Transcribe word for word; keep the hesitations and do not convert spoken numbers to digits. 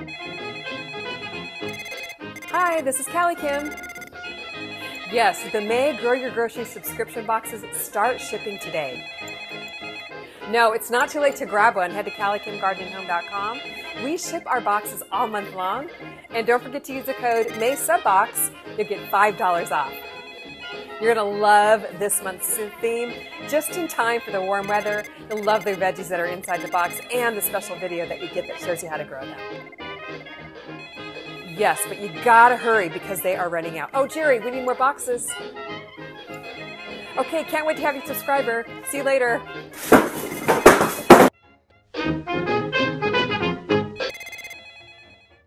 Hi, this is CaliKim. Yes, the May Grow Your Groceries subscription boxes start shipping today. No, it's not too late to grab one. Head to Cali Kim Garden and Home dot com. We ship our boxes all month long. And don't forget to use the code MAYSUBBOX. You'll get five dollars off. You're going to love this month's theme, just in time for the warm weather. You'll love the veggies that are inside the box and the special video that you get that shows you how to grow them. Yes, but you gotta hurry because they are running out. Oh, Jerry, we need more boxes. Okay, can't wait to have you subscriber. See you later.